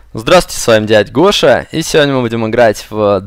Здравствуйте, с вами дядь Гоша, и сегодня мы будем играть в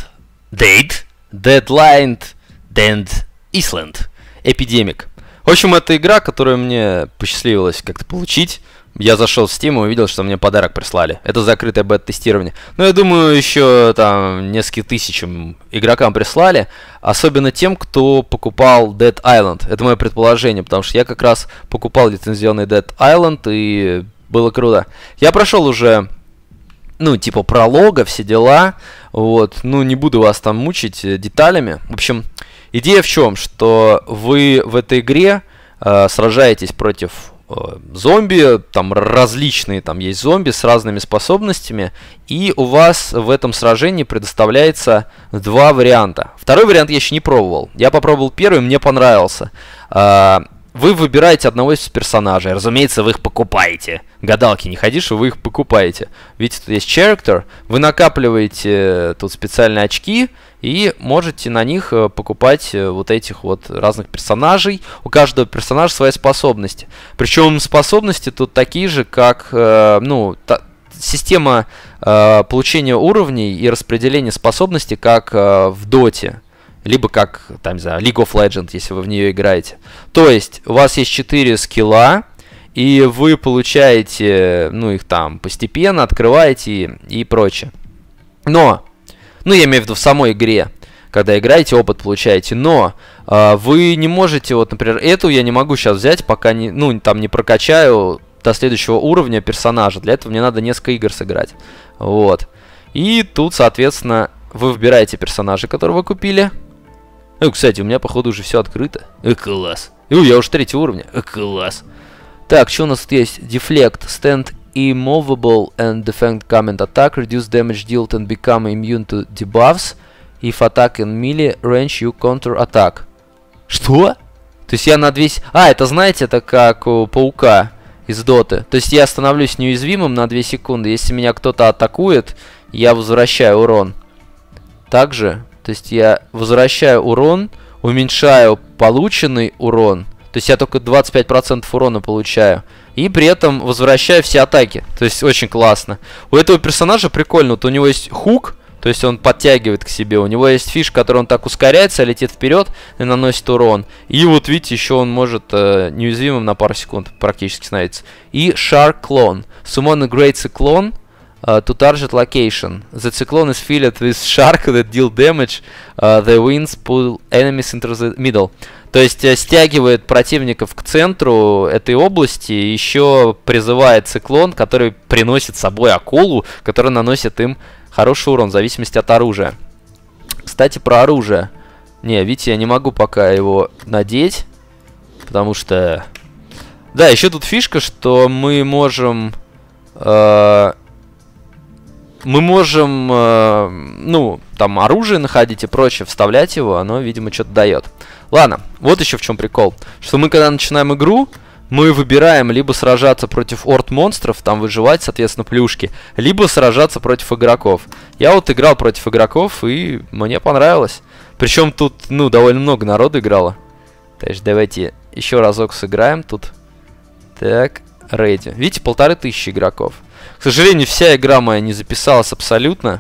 Deadline Dead Island Epidemic. В общем, это игра, которую мне посчастливилось как-то получить. Я зашел в Steam и увидел, что мне подарок прислали. Это закрытое бета-тестирование. Но я думаю, еще там несколько тысячам игрокам прислали. Особенно тем, кто покупал Dead Island. Это мое предположение, потому что я как раз покупал лицензионный Dead Island, и было круто. Я прошел уже, типа пролога, все дела. Вот, не буду вас там мучить деталями. В общем, идея в чем? Что вы в этой игре сражаетесь против зомби, там различные, там есть зомби с разными способностями, и у вас в этом сражении предоставляется два варианта. Второй вариант я еще не пробовал. Я попробовал первый, мне понравился. Вы выбираете одного из персонажей. Разумеется, вы их покупаете. Гадалки не ходишь, вы их покупаете. Видите, тут есть character. Вы накапливаете тут специальные очки и можете на них покупать вот этих вот разных персонажей. У каждого персонажа свои способности. Причем способности тут такие же, как система получения уровней и распределения способностей, как в Доте. Либо как, там, не знаю, League of Legends, если вы в нее играете. То есть, у вас есть 4 скилла, и вы получаете, их там постепенно открываете и прочее. Но, я имею в виду в самой игре, когда играете, опыт получаете. Но вы не можете, вот, например, эту я не могу сейчас взять, пока не прокачаю до следующего уровня персонажа. Для этого мне надо несколько игр сыграть. Вот. И тут, соответственно, вы выбираете персонажа, которого вы купили. Кстати, у меня, походу, уже все открыто. Класс. Я уже 3 уровня. Класс. Так, что у нас тут есть? Deflect. Stand immovable and defend comment attack. Reduce damage dealt and become immune to debuffs. If attack in melee range, you counter attack. Что? То есть я на 200... это, знаете, это как у паука из доты. То есть я становлюсь неуязвимым на 2 секунды. Если меня кто-то атакует, я возвращаю урон. Также... То есть я возвращаю урон, уменьшаю полученный урон. То есть я только 25% урона получаю. И при этом возвращаю все атаки. То есть очень классно. У этого персонажа прикольно. Вот у него есть хук, то есть он подтягивает к себе. У него есть фишка, которой он так ускоряется, летит вперед и наносит урон. И вот видите, еще он может неуязвимым на пару секунд практически становиться. И Shark Clone. Summon a Great Cyclone. To target location. The cyclone is filled with shark that deal damage. The winds pull enemies into the middle. То есть стягивает противников к центру этой области. Еще призывает циклон, который приносит с собой акулу, которая наносит им хороший урон в зависимости от оружия. Кстати, про оружие. Видите, я не могу пока его надеть, потому что... Да, еще тут фишка, что мы можем... там оружие находить и прочее, вставлять его, оно, видимо, что-то дает. Ладно, вот еще в чем прикол. Что мы, когда начинаем игру, мы выбираем либо сражаться против орд монстров, там выживать, соответственно, плюшки, либо сражаться против игроков. Я вот играл против игроков, и мне понравилось. Причем тут, довольно много народу играло. То есть давайте еще разок сыграем тут. Так, рейди. Видите, 1500 игроков. К сожалению, вся игра моя не записалась абсолютно.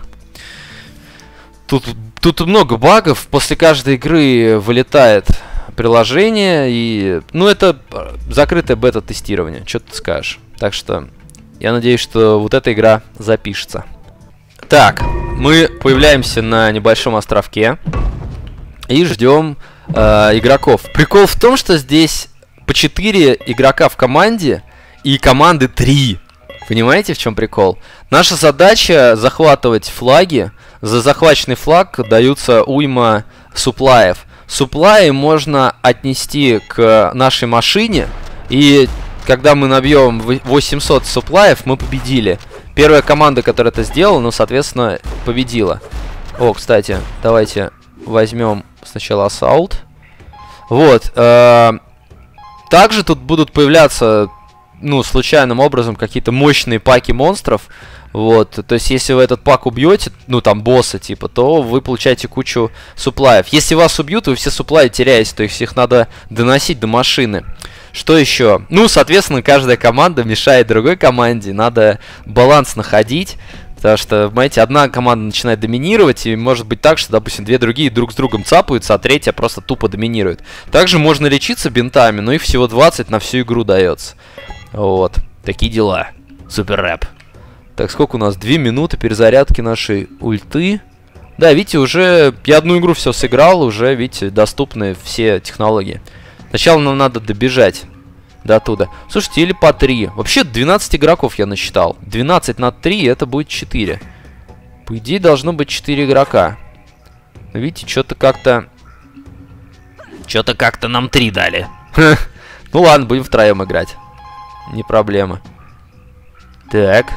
Тут много багов. После каждой игры вылетает приложение. И, это закрытое бета-тестирование. Что ты скажешь? Так что я надеюсь, что вот эта игра запишется. Так, мы появляемся на небольшом островке. И ждем игроков. Прикол в том, что здесь по 4 игрока в команде. И команды 3. Понимаете, в чем прикол? Наша задача захватывать флаги. За захваченный флаг даются уйма суплаев. Суплаи можно отнести к нашей машине. И когда мы набьем 800 суплаев, мы победили. Первая команда, которая это сделала, соответственно, победила. Кстати, давайте возьмем сначала ассаулт. Вот. Также тут будут появляться... случайным образом какие-то мощные паки монстров. Вот, то есть, если вы этот пак убьете, там, босса, типа, то вы получаете кучу суплаев. Если вас убьют, вы все суплаи теряете, то есть их надо доносить до машины. Что еще? Ну, соответственно, каждая команда мешает другой команде. Надо баланс находить. Потому что, понимаете, одна команда начинает доминировать, и может быть так, что, допустим, две другие друг с другом цапаются, а третья просто тупо доминирует. Также можно лечиться бинтами, но их всего 20 на всю игру дается. Вот. Такие дела. Супер рэп. Так, сколько у нас? 2 минуты перезарядки нашей ульты. Да, видите, уже я одну игру все сыграл, уже, видите, доступны все технологии. Сначала нам надо добежать до туда. Слушайте, или по 3. Вообще 12 игроков я насчитал. 12 на 3 это будет 4. По идее должно быть 4 игрока. Но видите, что-то как-то... Что-то как-то нам 3 дали. Ну ладно, будем втроем играть. Не проблема. Так.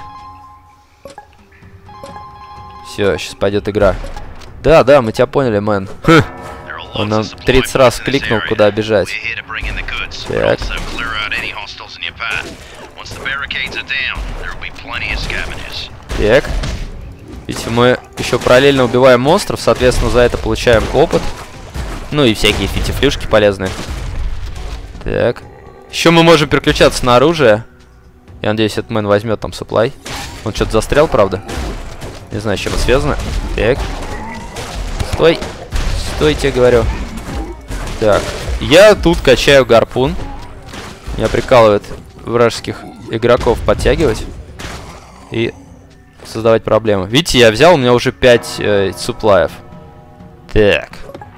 Все, сейчас пойдет игра. Да, да, мы тебя поняли, мэн. Он нам 30 раз кликнул, куда бежать. Так. Так. Видите, мы еще параллельно убиваем монстров, соответственно, за это получаем опыт. Ну и всякие фитифлюшки полезные. Так. Еще мы можем переключаться на оружие. Я надеюсь, этот мэн возьмет там supply. Он что-то застрял, правда? Не знаю, с чем это связано. Так. Стой. Стой, тебе говорю. Так. Я тут качаю гарпун. Меня прикалывает вражеских игроков подтягивать. И создавать проблемы. Видите, я взял, у меня уже 5 суплаев. Так.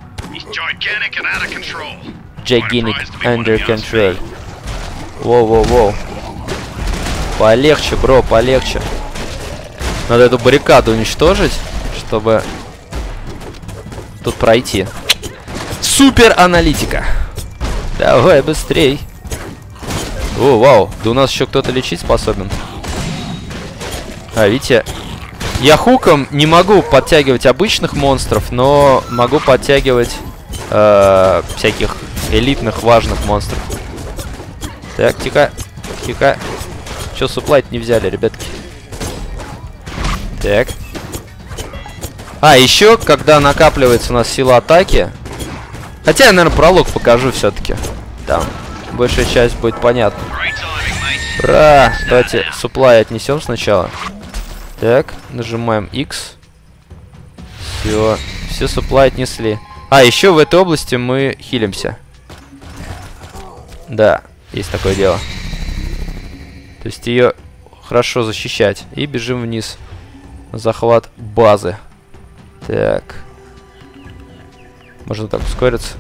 Gigantic under control. Воу-воу-воу. Полегче, бро, полегче. Надо эту баррикаду уничтожить, чтобы тут пройти. Супер аналитика. Давай быстрей. О, вау. Да у нас еще кто-то лечить способен. А, видите, я хуком не могу подтягивать обычных монстров, но могу подтягивать всяких элитных важных монстров. Так, тихо. Тихо. Че, суплайт не взяли, ребятки? Так. А, еще, когда накапливается у нас сила атаки. Хотя я, наверное, пролог покажу все-таки. Там большая часть будет понятна. Ура! Давайте суплай отнесем сначала. Так, нажимаем X. Все. Все суплай отнесли. А, еще в этой области мы хилимся. Да, есть такое дело. То есть ее хорошо защищать. И бежим вниз. Захват базы. Так. Можно так ускориться.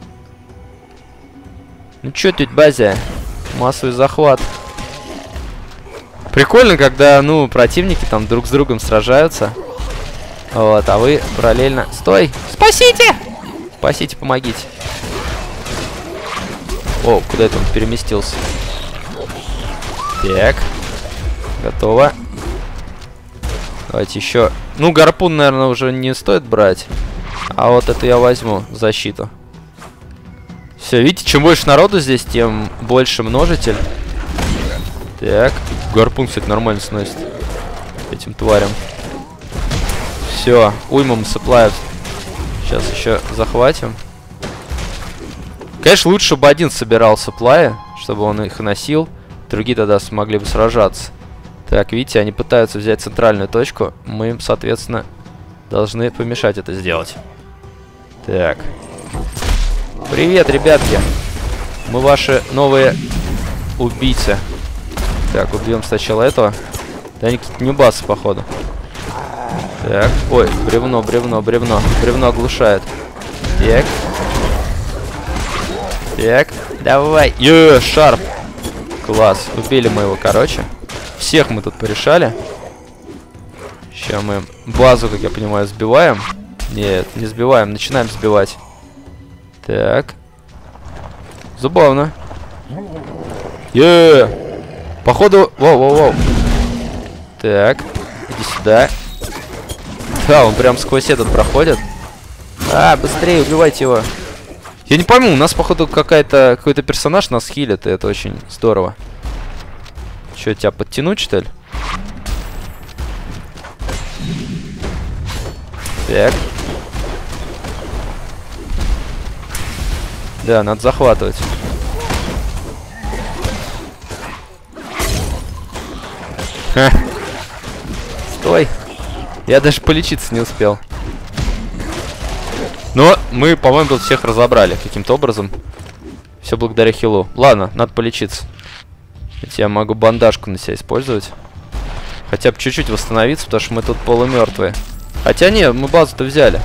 Ну чё тут, базя? Массовый захват. Прикольно, когда, ну, противники там друг с другом сражаются. Вот, а вы параллельно... Стой! Спасите! Спасите, помогите. О, куда это он переместился? Так. Готово. Давайте еще. Ну, гарпун, наверное, уже не стоит брать. А вот это я возьму. Защиту. Все, видите, чем больше народу здесь, тем больше множитель. Так. Гарпун, кстати, нормально сносит этим тварям. Все, уйма мы саплаев. Сейчас еще захватим. Конечно, лучше бы один собирал саплаи, чтобы он их носил. Другие тогда смогли бы сражаться. Так, видите, они пытаются взять центральную точку. Мы им, соответственно, должны помешать это сделать. Так. Привет, ребятки. Мы ваши новые убийцы. Так, убьем сначала этого. Да они какие-то нюбасы, походу. Так, ой, бревно, бревно, бревно. Бревно оглушает. Так. Так, давай. Шарп. Класс, убили мы его, короче. Всех мы тут порешали. Сейчас мы базу, как я понимаю, сбиваем. Нет, не сбиваем, начинаем сбивать. Так. Забавно. Походу... Воу-воу-воу. Так, иди сюда. Да, он прям сквозь этот проходит. А, быстрее, убивайте его. Я не пойму, у нас, походу, какой-то персонаж нас хилит, и это очень здорово. Че, тебя подтянуть, что ли? Так. Да, надо захватывать. Ха. Стой. Я даже полечиться не успел. Но мы, по-моему, тут всех разобрали каким-то образом. Все благодаря хилу. Ладно, надо полечиться. Ведь я могу бандажку на себя использовать. Хотя бы чуть-чуть восстановиться, потому что мы тут полумертвые. Хотя не, мы базу-то взяли.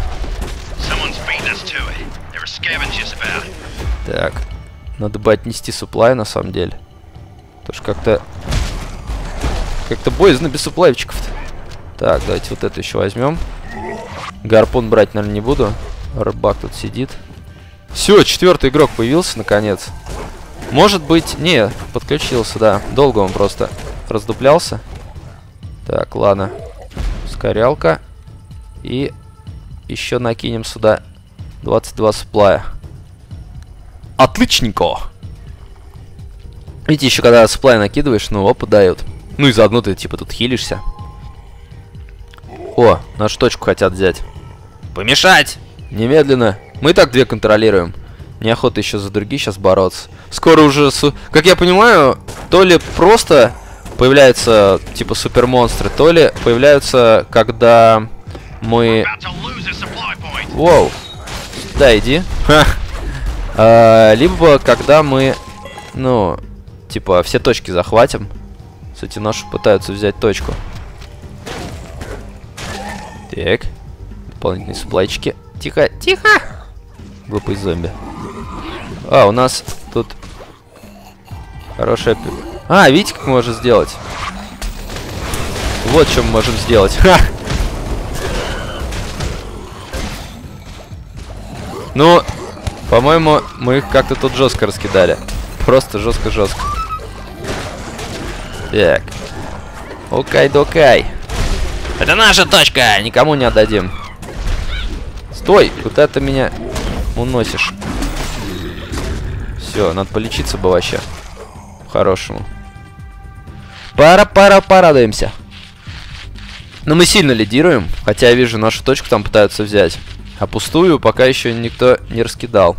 Так. Надо бы отнести суплай, на самом деле. Потому что как-то... Как-то боязно без суплайчиков-то. Так, давайте вот это еще возьмем. Гарпун брать, наверное, не буду. Рыбак тут сидит. Все, 4-й игрок появился, наконец. Может быть... Не, подключился, да. Долго он просто раздуплялся. Так, ладно. Ускорялка. И еще накинем сюда 22 суплая. Отличненько! Видите, еще когда суплай накидываешь, ну, опыт дают. Ну и заодно ты, типа, тут хилишься. О, нашу точку хотят взять. Помешать! Немедленно. Мы и так 2 контролируем. Неохота еще за другие сейчас бороться. Скоро уже, как я понимаю, то ли просто появляются, типа, супермонстры, то ли появляются, когда мы... Воу. Да, иди. Либо когда мы, ну, типа, все точки захватим. Кстати, наши пытаются взять точку. Так. Дополнительные суплайчики. Тихо, тихо! Глупый зомби. А, у нас тут хорошая... А, видите, как мы можем сделать? Вот что мы можем сделать. Ха! Ну, по-моему, мы их как-то тут жестко раскидали. Просто жестко-жестко. Так. Окей-докей. Это наша точка! Никому не отдадим. Стой! Куда ты меня уносишь? Все, надо полечиться бы вообще. По-хорошему. Порадуемся. Но мы сильно лидируем. Хотя я вижу, нашу точку там пытаются взять. А пустую пока еще никто не раскидал.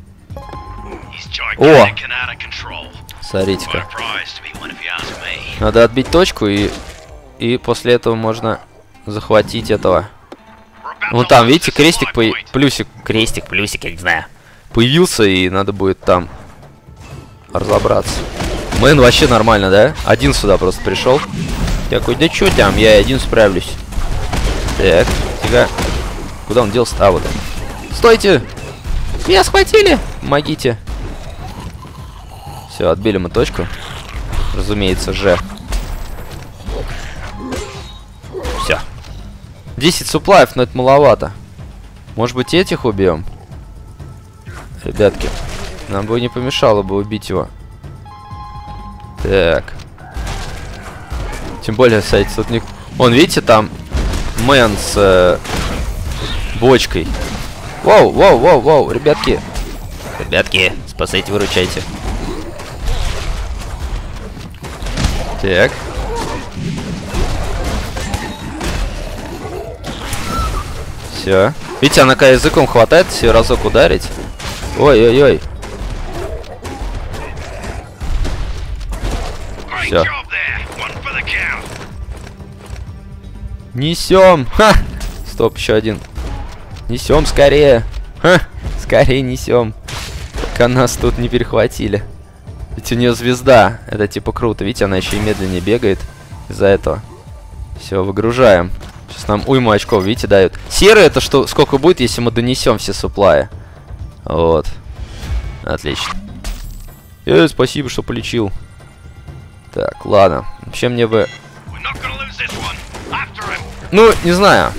О! Смотрите-ка. Надо отбить точку, и после этого можно захватить этого. Вон там, видите, крестик, плюсик, плюсик, я не знаю. Появился, и надо будет там разобраться. Мэн вообще нормально, да? Один сюда просто пришел. Такой, да чё там, я один справлюсь. Так, тихо. Куда он делся-то? А, вот он. Стойте! Меня схватили! Помогите. Все, отбили мы точку. Разумеется же. Все. 10 суплаев, но это маловато. Может быть, этих убьем? Ребятки, нам бы не помешало бы убить его. Так. Тем более, кстати, тут не... Вон, видите, там мэн с бочкой. Воу, воу, воу, воу, ребятки. Ребятки, спасайте, выручайте. Так. Все. Видите, она когда языком хватает, все разок ударить. Ой-ой-ой. Все. Несем. Ха! Стоп, еще один. Несем скорее. Ха! Скорее несем. Пока нас тут не перехватили. Ведь у нее звезда. Это типа круто. Видите, она еще и медленнее бегает из-за этого. Все, выгружаем. Сейчас нам уйму очков, видите, дают. Серый это что, сколько будет, если мы донесем все суплаи. Вот. Отлично. Спасибо, что полечил. Так, ладно. Вообще мне бы... Ну, не знаю.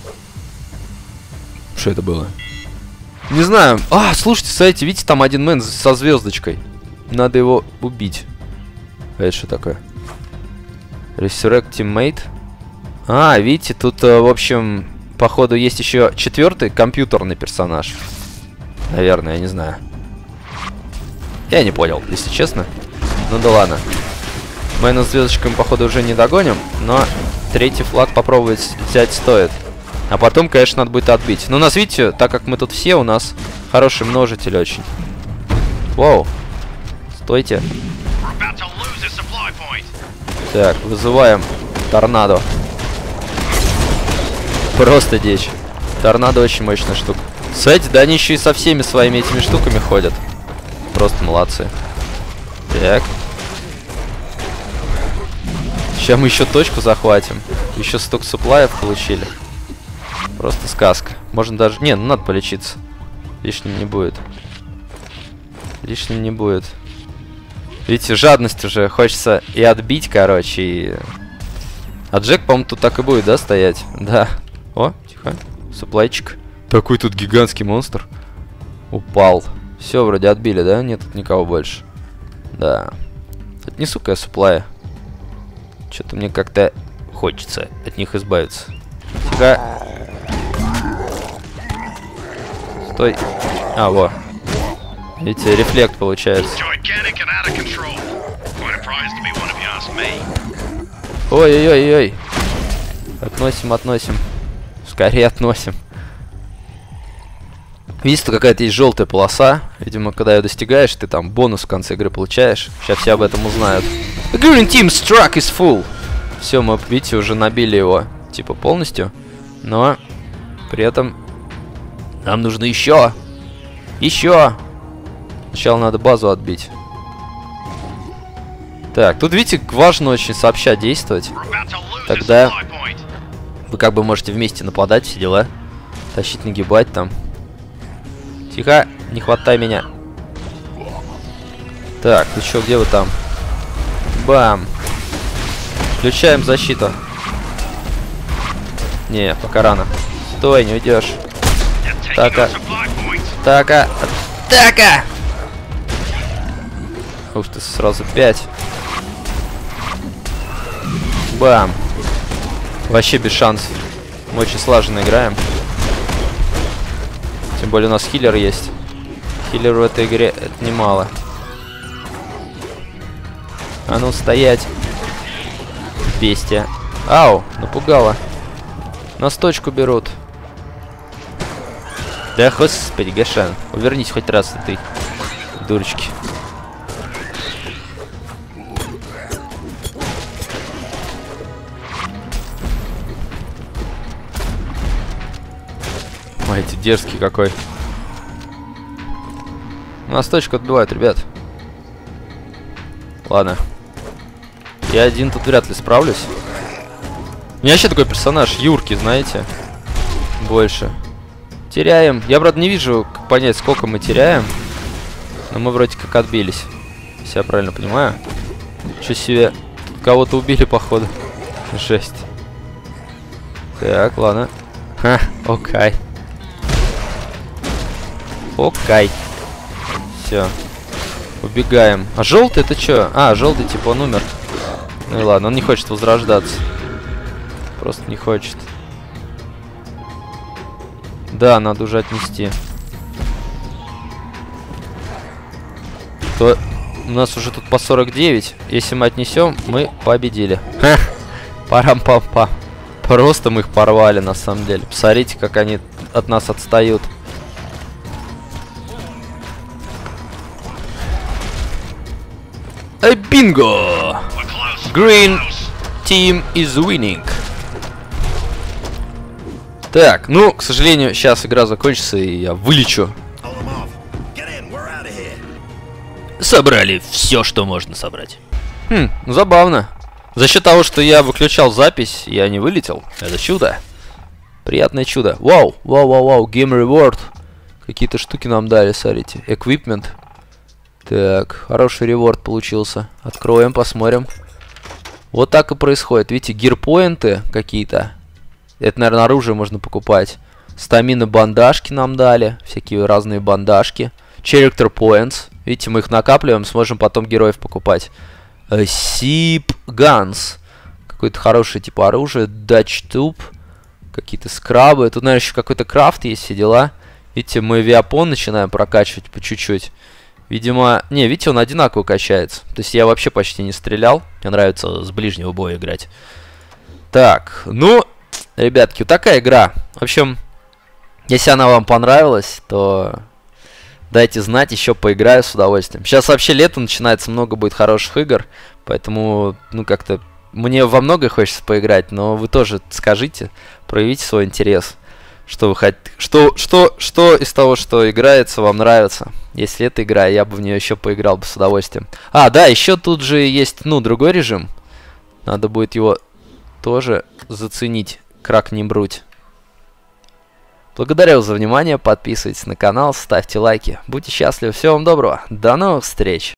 Что это было? Не знаю. А, слушайте, смотрите, видите, там один мэн со звездочкой. Надо его убить. Это что такое? Resurrect Teammate. А, видите, тут, в общем, походу, есть еще 4-й компьютерный персонаж. Наверное, я не знаю. Я не понял, если честно. Ну да ладно. Мы с звездочками, походу, уже не догоним. Но 3-й флаг попробовать взять стоит. А потом, конечно, надо будет отбить. Но у нас, видите, так как мы тут все, у нас хороший множитель очень. Воу. Стойте. Так, вызываем торнадо. Просто дичь. Торнадо очень мощная штука. Кстати, да они еще и со всеми своими этими штуками ходят. Просто молодцы. Так. Сейчас мы еще точку захватим. Еще столько суплаев получили. Просто сказка. Можно даже... Не, ну надо полечиться. Лишним не будет. Лишним не будет. Видите, жадность уже. Хочется и отбить, короче, и... А Джек, по-моему, тут так и будет, да, стоять? Да. О, тихо. Суплайчик. Такой тут гигантский монстр. Упал. Все, вроде отбили, да? Нет тут никого больше. Да. Отнесу-ка я суплая. Что-то мне как-то хочется от них избавиться. Тихо. Стой. А, во. Видите, рефлект получается. Ой-ой-ой-ой. Относим, относим. Скорее относим. Видите, какая-то есть желтая полоса. Видимо, когда ее достигаешь, ты там бонус в конце игры получаешь. Сейчас все об этом узнают. The green team's truck is full. Все, мы, видите, уже набили его, типа, полностью. Но при этом нам нужно еще. Еще. Сначала надо базу отбить. Так, тут, видите, важно очень сообща действовать. Тогда вы как бы можете вместе нападать, все дела. Тащить, нагибать там. Тихо, не хватай меня. Так, ты чё, где вы там? Бам. Включаем защиту. Не, пока рано. Стой, не уйдешь. Така. Така. Така! Ух ты, сразу 5. Бам. Вообще без шансов. Мы очень слаженно играем. Тем более у нас хиллер есть. Хиллер в этой игре это немало. А ну стоять. Бестия. Ау, напугала. Нас точку берут. Да господи, Гашан. Увернись хоть раз, ты, дурочки. Ой, эти дерзкий какой. У нас точку отбивают, ребят. Ладно. Я один тут вряд ли справлюсь. У меня вообще такой персонаж юркий, знаете. Больше. Теряем. Я, правда, не вижу, как понять, сколько мы теряем. Но мы вроде как отбились. Если я правильно понимаю. Что себе. Кого-то убили, походу. Жесть. Так, ладно. Ха, окей. Окей. Все. Убегаем. А желтый это что? А, желтый типа он умер. Ну и ладно, он не хочет возрождаться. Просто не хочет. Да, надо уже отнести. То у нас уже тут по 49. Если мы отнесем, мы победили. Ха! Парам-пам-пам. Просто мы их порвали, на самом деле. Посмотрите, как они от нас отстают. Бинго! Green team is winning. Так, ну, к сожалению, сейчас игра закончится, и я вылечу. Собрали все, что можно собрать. Забавно. За счет того, что я выключал запись, я не вылетел. Это чудо. Приятное чудо. Вау, вау, вау, вау. Game reward. Какие-то штуки нам дали, смотрите. Equipment. Так, хороший реворд получился. Откроем, посмотрим. Вот так и происходит. Видите, гирпоинты какие-то. Это, наверное, оружие можно покупать. Стамина бандажки нам дали. Всякие разные бандажки. Character points. Видите, мы их накапливаем, сможем потом героев покупать. Sip Guns. Какое-то хорошее типа оружие. Dutch Tube. Какие-то скрабы. Тут, наверное, еще какой-то крафт есть, все дела. Видите, мы виапон начинаем прокачивать по чуть-чуть. Видимо... Не, видите, он одинаково качается. То есть я вообще почти не стрелял. Мне нравится с ближнего боя играть. Так, ну... Ребятки, вот такая игра. В общем, если она вам понравилась, то дайте знать, еще поиграю с удовольствием. Сейчас вообще лето начинается, много будет хороших игр, поэтому, ну, как-то мне во многое хочется поиграть, но вы тоже скажите, проявите свой интерес. Что вы хотите, что из того, что играется, вам нравится? Если это игра, я бы в нее еще поиграл бы с удовольствием. А, да, еще тут же есть, ну, другой режим. Надо будет его тоже заценить. Крак не бруть. Благодарю за внимание, подписывайтесь на канал, ставьте лайки. Будьте счастливы, всего вам доброго, до новых встреч!